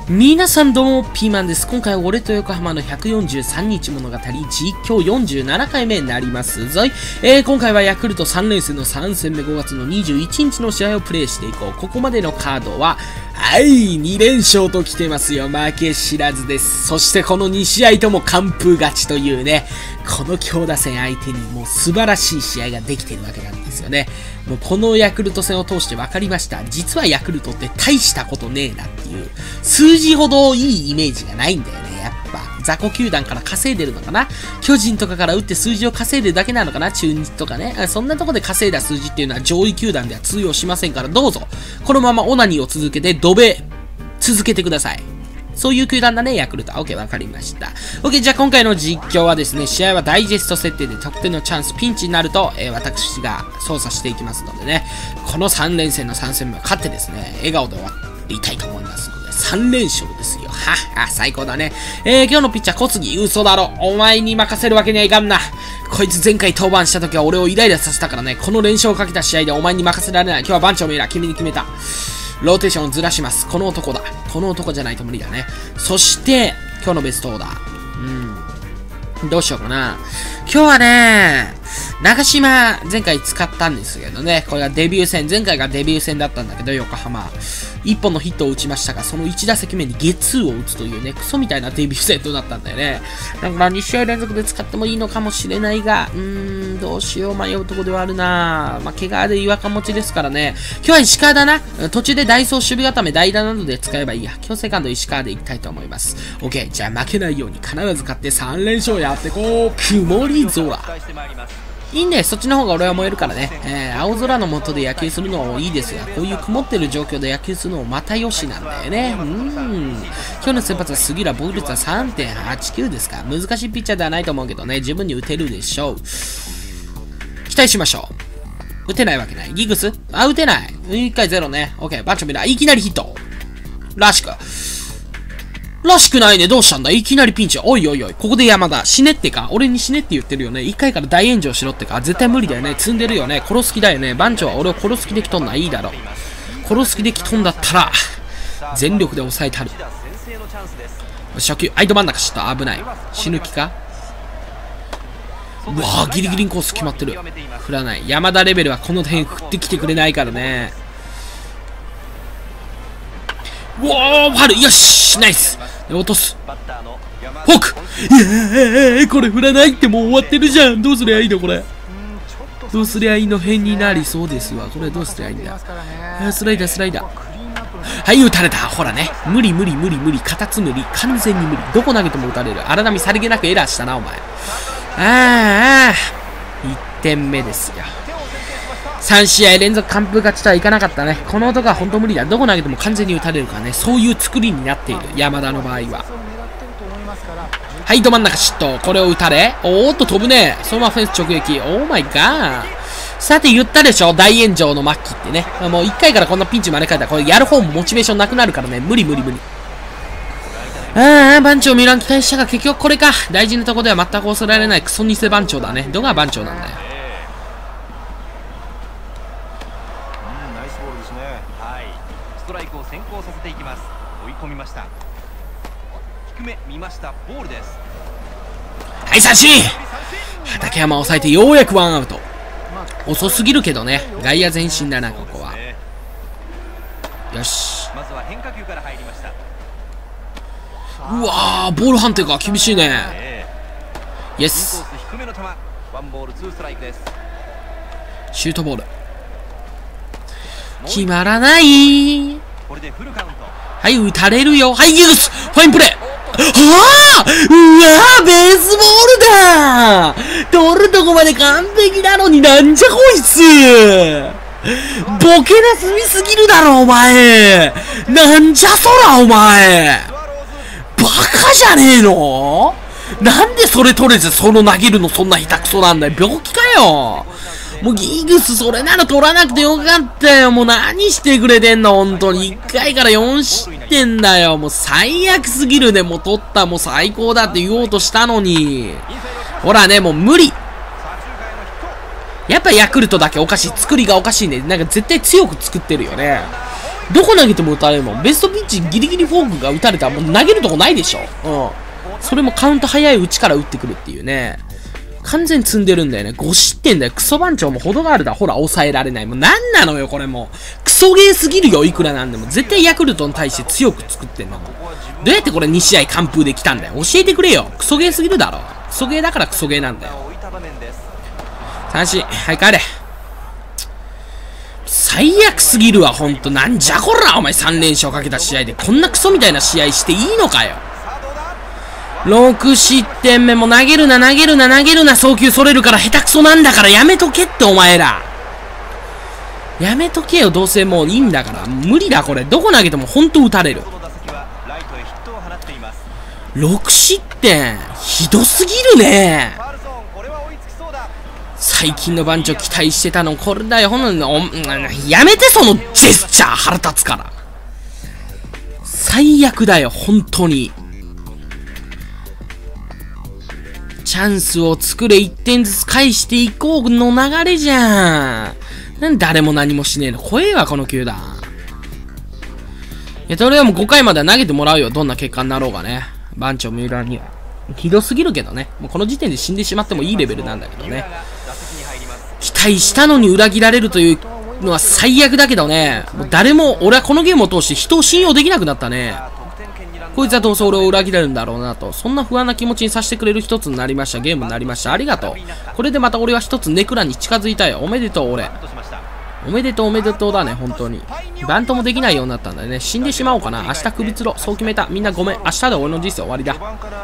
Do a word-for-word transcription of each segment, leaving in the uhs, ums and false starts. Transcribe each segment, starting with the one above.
皆さんどうも、ピーマンです。今回は俺と横浜のひゃくよんじゅうさんにち物語実況よんじゅうななかいめになりますぞい。えー、今回はヤクルトさん連戦のさん戦目ごがつのにじゅういちにちの試合をプレイしていこう。ここまでのカードは、はい、に連勝と来てますよ。負け知らずです。そしてこのに試合とも完封勝ちというね、この強打線相手にもう素晴らしい試合ができてるわけなんですよね。もうこのヤクルト戦を通して分かりました。実はヤクルトって大したことねえなっていう、数字ほどいいイメージがないんだよね、やっぱ。雑魚球団から稼いでるのかな、巨人とかから打って数字を稼いでるだけなのかな、中日とかね。そんなとこで稼いだ数字っていうのは上位球団では通用しませんから、どうぞ、このままオナニーを続けて、ドベ、続けてください。そういう球団だね、ヤクルト。OK、わかりました。OK、じゃあ今回の実況はですね、試合はダイジェスト設定で得点のチャンス、ピンチになると、えー、私が操作していきますのでね、このさん連戦のさん戦目を勝ってですね、笑顔で終わりたいと思いますので、さん連勝ですよ。はっ、最高だね。えー、今日のピッチャー、小杉、嘘だろ。お前に任せるわけにはいかんな。こいつ前回登板した時は俺をイライラさせたからね、この連勝をかけた試合でお前に任せられない。今日は番長メイラー、君に決めた。ローテーションをずらします。この男だ。この男じゃないと無理だね。そして、今日のベストオーダー。うん。どうしようかな。今日はね、長島、前回使ったんですけどね。これがデビュー戦。前回がデビュー戦だったんだけど、横浜。一本のヒットを打ちましたが、そのいち打席目にゲッツーを打つというね、クソみたいなデビュー戦となったんだよね。だからに試合連続で使ってもいいのかもしれないが、うーん、どうしよう迷うとこではあるな。まあ、怪我で違和感持ちですからね。今日は石川だな。途中でダイソー守備固め、代打などで使えばいいや。今日セカンド石川でいきたいと思います。OK、じゃあ負けないように必ず勝ってさん連勝やってこう。曇り空。いいね、そっちの方が俺は燃えるからね。えー、青空の下で野球するのもいいですが、こういう曇ってる状況で野球するのもまたよしなんだよね。うーん。今日の先発は杉浦、防御率は さんてんはちきゅう ですか。難しいピッチャーではないと思うけどね、十分に打てるでしょう。期待しましょう。打てないわけない。ギグスあ、打てない。いっかいゼロね。オッケー、バッチョミラー。いきなりヒット。らしく。らしくないね。どうしたんだいきなりピンチ。おいおいおい。ここで山田。死ねってか俺に死ねって言ってるよね。一回から大炎上しろってか絶対無理だよね。積んでるよね。殺す気だよね。番長は俺を殺す気で来とんないいだろ。殺す気で来とんだったら、全力で抑えたる。初球。あいど真ん中ちょっと危ない。死ぬ気かうわぁ、ギリギリにコース決まってる。振らない。山田レベルはこの辺振ってきてくれないからね。うわー、ファル。よしナイス落とす。フォーク。いやー、これ振らないってもう終わってるじゃん。どうすりゃいいのこれ。どうすりゃいいの変になりそうですわ。これどうすりゃいいんだ。スライダースライダー。はい、打たれた。ほらね。無理無理無理無理。カツ無理。完全に無理。どこ投げても打たれる。荒波さりげなくエラーしたな、お前。あーあー。いってんめですよ。さん試合連続完封勝ちとはいかなかったね。この男は本当無理だ。どこ投げても完全に打たれるからね。そういう作りになっている。山田の場合は。はい、ど真ん中シット。これを打たれ。おーっと飛ぶね。そのままフェンス直撃。オーマイガー。さて言ったでしょ大炎上の末期ってね。もういっかいからこんなピンチ招かれたら、これやる方もモチベーションなくなるからね。無理無理無理。ああ、番長ミラン期待したが結局これか。大事なとこでは全く抑えられないクソ偽番長だね。どが番長なんだよ。 ストライクを先行させていきます。追い込みました。低め見ました。ボールです。 はい、三振。畠山を抑えてようやくワンアウト。遅すぎるけどね。外野前進だな、ここは。よし。 まずは変化球から入りました。 うわー、ボール判定が厳しいね。イエス。 低めの球。ワンボールツーストライクです。 シュートボール。決まらない。 これでフルカウント。 はい、打たれるよ。はい、ギグスファインプレー。はあ、うわー、ベースボールだー。取るとこまで完璧なのになんじゃこいつ。ボケなすみすぎるだろ、お前。なんじゃそら、お前。バカじゃねえの。なんでそれ取れずその投げるのそんな下手くそなんだよ。病気かよ。もうギグスそれなら取らなくてよかったよ。もう何してくれてんの本当に。いっかいからよん失点だよ。もう最悪すぎるね。もう取ったもう最高だって言おうとしたのに。ほらね、もう無理。やっぱヤクルトだけおかしい。作りがおかしいね。なんか絶対強く作ってるよね。 どこ投げても打たれるもん。ベストピッチギリギリフォークが打たれたらもう投げるとこないでしょ。うん。それもカウント早いうちから打ってくるっていうね。完全積んでるんだよね。ご失点だよ。クソ番長も程があるだ。ほら、抑えられない。もうなんなのよ、これもう。クソゲーすぎるよ、いくらなんでも。絶対ヤクルトに対して強く作ってんの。どうやってこれに試合完封できたんだよ。教えてくれよ。クソゲーすぎるだろ。クソゲーだからクソゲーなんだよ。三振。はい、帰れ。最悪すぎるわ、ほんと。なんじゃこら、お前さん連勝かけた試合で。こんなクソみたいな試合していいのかよ。ろく失点目も投げるな、投げるな、投げるな、送球それるから下手くそなんだからやめとけってお前ら。やめとけよ、どうせもういいんだから。無理だ、これ。どこ投げてもほんと打たれる。ろく失点。ひどすぎるね。最近の番長期待してたの、これだよ。ほんの、やめて、そのジェスチャー。腹立つから。最悪だよ、本当に。チャンスを作れ、いってんずつ返していこうの流れじゃん。なんで誰も何もしねえの。怖えわ、この球団。いや、とりあえずもうごかいまでは投げてもらうよ。どんな結果になろうがね。番長三浦には。ひどすぎるけどね。もうこの時点で死んでしまってもいいレベルなんだけどね。期待したのに裏切られるというのは最悪だけどね。もう誰も、俺はこのゲームを通して人を信用できなくなったね。こいつはどうせ俺を裏切られるんだろうなと。そんな不安な気持ちにさせてくれる一つになりました。ゲームになりました。ありがとう。これでまた俺は一つネクラに近づいたよ。おめでとう、俺。おめでとう、おめでとうだね、本当に。バントもできないようになったんだよね。死んでしまおうかな。明日首つろ。そう決めた。みんなごめん。明日で俺の人生終わりだ。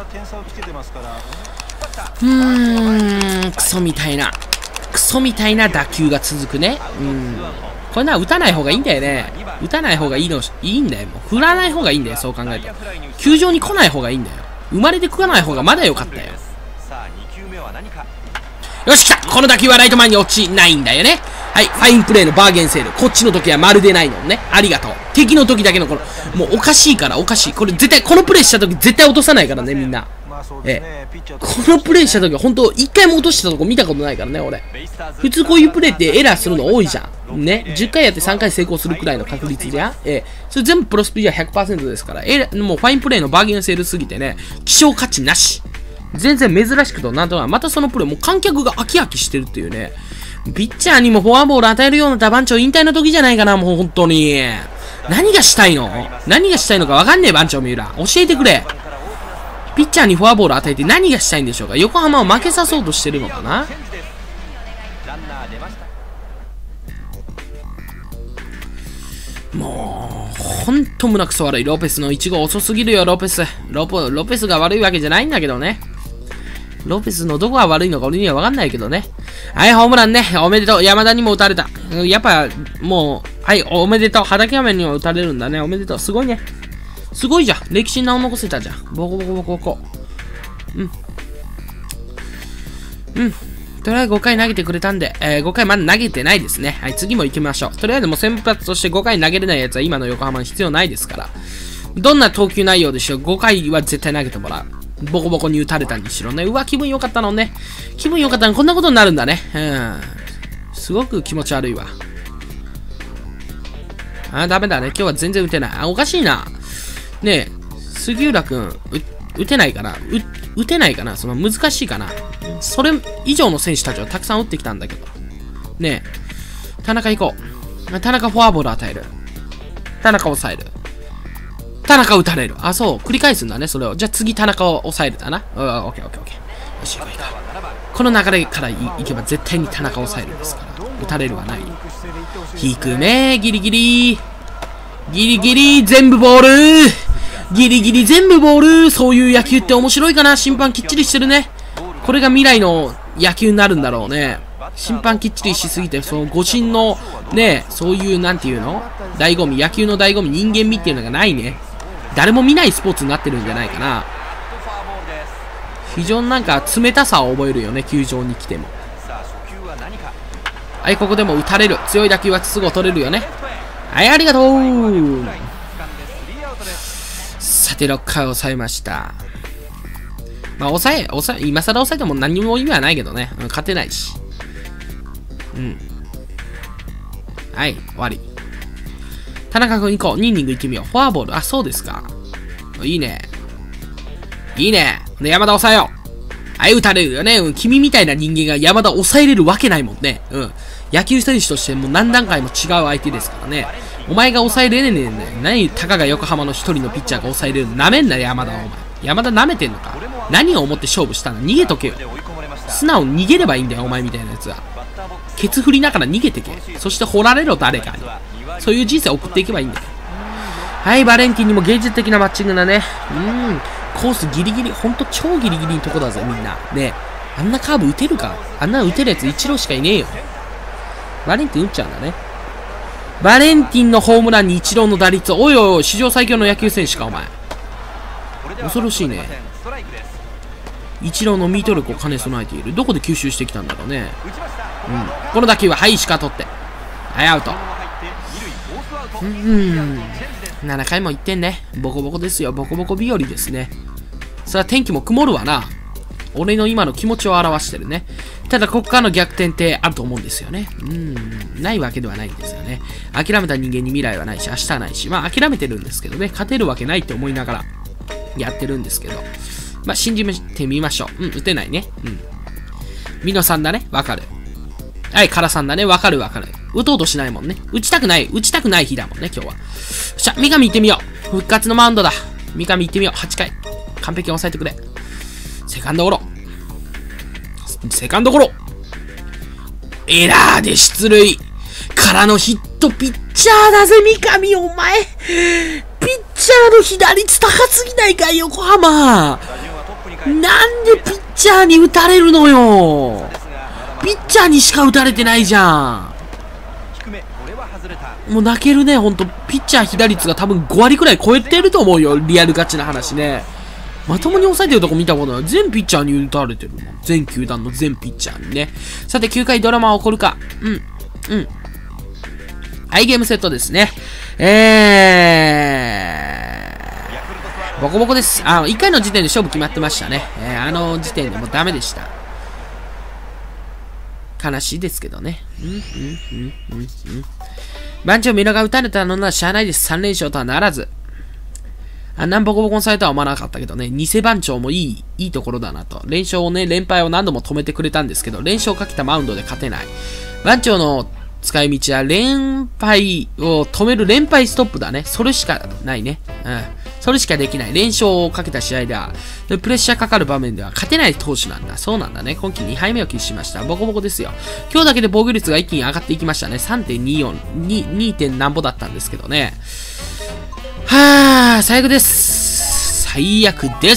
うーん、クソみたいな。クソみたいな打球が続くね。うん。これな、打たない方がいいんだよね。打たない方がいいの、いいんだよ。もう振らない方がいいんだよ、そう考えると。球場に来ない方がいいんだよ。生まれて食わない方がまだ良かったよ。よし、来た。この打球はライト前に落ちないんだよね。はい、ファインプレーのバーゲンセール。こっちの時はまるでないのね。ありがとう。敵の時だけのこの、もうおかしいから、おかしい。これ絶対、このプレーした時絶対落とさないからね、みんな。ええ。このプレーした時は本当一回も落としたとこ見たことないからね、俺。普通こういうプレーってエラーするの多いじゃん。ね。じゅっかいやってさんかい成功するくらいの確率じゃん。ええ。それ全部プロスピードは ひゃくパーセント ですから。エラー、もうファインプレーのバーゲンセールすぎてね、希少価値なし。全然珍しくと、なんとなく、またそのプレー、もう観客が飽き飽きしてるっていうね。ピッチャーにもフォアボール与えるような打番長引退の時じゃないかな、もう本当に。何がしたいの何がしたいのかわかんねえ、番長三浦。教えてくれ。ピッチャーにフォアボール与えて何がしたいんでしょうか。横浜を負けさそうとしてるのかな。もう、ほんと胸くそ悪い。ロペスのいち号遅すぎるよ、ロペス。ロポ、ロペスが悪いわけじゃないんだけどね。ロペスのどこが悪いのか俺にはわかんないけどね。はい、ホームランね。おめでとう。山田にも打たれた。やっぱ、もう、はい、おめでとう。畠山にも打たれるんだね。おめでとう。すごいね。すごいじゃん。歴史に名を残せたじゃん。ボコボコボコボコ。うん。うん。とりあえずごかい投げてくれたんで、えー、ごかいまだ投げてないですね。はい、次も行きましょう。とりあえずもう先発としてごかい投げれないやつは今の横浜に必要ないですから。どんな投球内容でしょう。ごかいは絶対投げてもらう。ボコボコに打たれたにしろね。うわ、気分良かったのね。気分良かったのこんなことになるんだね。うん。すごく気持ち悪いわ。あ、ダメだね。今日は全然打てない。あ、おかしいな。ねえ、杉浦くん、打てないかな打てないかなその難しいかなそれ以上の選手たちをたくさん打ってきたんだけど。ねえ、田中行こう。田中フォアボール与える。田中抑える。田中打たれる。あ、そう。繰り返すんだね、それを。じゃあ次田中を抑えるだな。うん、オッケーオッケーオッケー。よし、行こう行こう。この流れからいけば絶対に田中を抑えるんですから。打たれるはない。低め、ギリギリ。ギリギリ、全部ボール。ギリギリ全部ボール。そういう野球って面白いかな。審判きっちりしてるね。これが未来の野球になるんだろうね。審判きっちりしすぎて、その誤審のね、そういうなんていうの醍醐味、野球の醍醐味、人間味っていうのがないね。誰も見ないスポーツになってるんじゃないかな。非常になんか冷たさを覚えるよね、球場に来ても。はい、ここでも打たれる。強い打球はすぐ取れるよね。はい、ありがとう。さて、ろっかい抑えました。まあ、抑え、抑え、今更抑えても何も意味はないけどね。うん、勝てないし。うん。はい、終わり。 田中君行こう。にイニング行ってみよう。フォアボール。あ、そうですか。いいね。いいね。で、山田抑えよう。はい、打たれるよね。うん。君みたいな人間が山田抑えれるわけないもんね。うん。野球選手としてもう何段階も違う相手ですからね。お前が抑えれねえんだよ。何、たかが横浜の一人のピッチャーが抑えれるの。なめんなよ、山田はお前。山田なめてんのか。何を思って勝負したの。逃げとけよ。素直に逃げればいいんだよ、お前みたいなやつは。ケツ振りながら逃げてけ。そして掘られろ、誰かに。そういう人生を送っていけばいいんだよ。はい、バレンティンにも芸術的なマッチングだね。うん。コースギリギリ、ほんと超ギリギリのとこだぜ、みんな。ねあんなカーブ打てるか。あんな打てるやつ一郎しかいねえよ。バレンティン打っちゃうんだね。バレンティンのホームランにイチローの打率。おいおいおい、史上最強の野球選手か、お前。恐ろしいね。イチローのミート力を兼ね備えている。どこで吸収してきたんだろうね。うん。この打球は、はい、石川取って。はい、アウト。うん。ななかいもいってんね。ボコボコですよ。ボコボコ日和ですね。それは天気も曇るわな。俺の今の気持ちを表してるね。ただ、ここからの逆転ってあると思うんですよね。うん。ないわけではないんですよね。諦めた人間に未来はないし、明日はないし。まあ、諦めてるんですけどね。勝てるわけないって思いながらやってるんですけど。まあ、信じてみましょう。うん、打てないね。うん。ミノさんだね。わかる。はい、カラさんだね。わかるわかる。打とうとしないもんね。打ちたくない。打ちたくない日だもんね、今日は。しゃ、三上行ってみよう。復活のマウンドだ。三上行ってみよう。はちかい。完璧に抑えてくれ。セカンドゴロ。セカンドゴロ。エラーで出塁。からのヒットピッチャーだぜ、三上、お前。ピッチャーの被打率高すぎないかい、横浜。なんでピッチャーに打たれるのよ。ピッチャーにしか打たれてないじゃん。もう泣けるね、ほんと。ピッチャー被打率が多分ごわりくらい超えてると思うよ。リアルガチな話ね。まともに抑えてるとこ見たことない。全ピッチャーに打たれてるもん。全球団の全ピッチャーにね。さて、きゅうかいドラマは起こるか。うん。うん。はい、ゲームセットですね。えー。ボコボコです。あ、いっかいの時点で勝負決まってましたね。えー、あの時点でもうダメでした。悲しいですけどね。うん、うん、うん、うん、うん。番長ミラが打たれたのはしゃあないです。さんれんしょうとはならず。あんなボコボコにされたは思わなかったけどね。偽番長もいい、いいところだなと。連勝をね、連敗を何度も止めてくれたんですけど、連勝をかけたマウンドで勝てない。番長の使い道は連敗を止める連敗ストップだね。それしかないね。うん。それしかできない。連勝をかけた試合では、プレッシャーかかる場面では勝てない投手なんだ。そうなんだね。今季にはいめを喫しました。ボコボコですよ。今日だけで防御率が一気に上がっていきましたね。さんてんによん、にてんなんぼだったんですけどね。はぁ、最悪です。最悪です。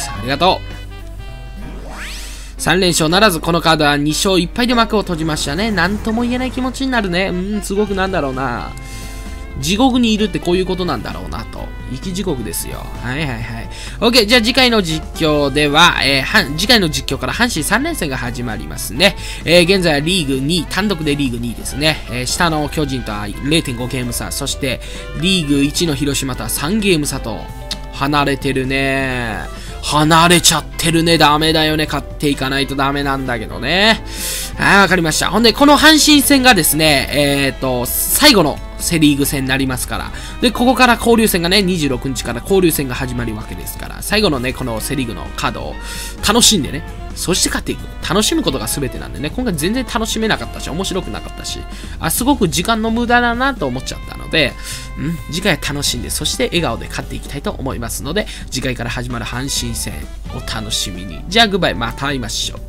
ありがとう。さんれんしょうならず、このカードはにしょういっぱいで幕を閉じましたね。なんとも言えない気持ちになるね。うん、すごくなんだろうな。地獄にいるってこういうことなんだろうなと。生き地獄ですよ。はいはいはい。OK。じゃあ次回の実況では、えー、は次回の実況から阪神さんれんせんが始まりますね。えー、現在はリーグにい、単独でリーグにいですね。えー、下の巨人とは れいてんご ゲーム差。そして、リーグいちの広島とはさんゲーム差と、離れてるね。離れちゃってるね。ダメだよね。勝っていかないとダメなんだけどね。はい、わかりました。ほんで、この阪神戦がですね、えっと、最後のセリーグ戦になりますから。で、ここから交流戦がね、にじゅうろくにちから交流戦が始まるわけですから、最後のね、このセリーグのカードを楽しんでね、そして勝っていく。楽しむことが全てなんでね、今回全然楽しめなかったし、面白くなかったし、あ、すごく時間の無駄だなと思っちゃったので、うん、次回は楽しんで、そして笑顔で勝っていきたいと思いますので、次回から始まる阪神戦を楽しみに。じゃあ、グッバイ、また会いましょう。